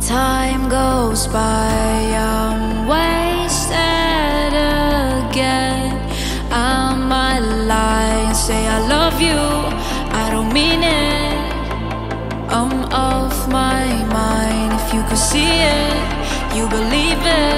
Time goes by, I'm wasted again. I might lie and say I love you, I don't mean it. I'm off my mind. If you could see it, you believe it.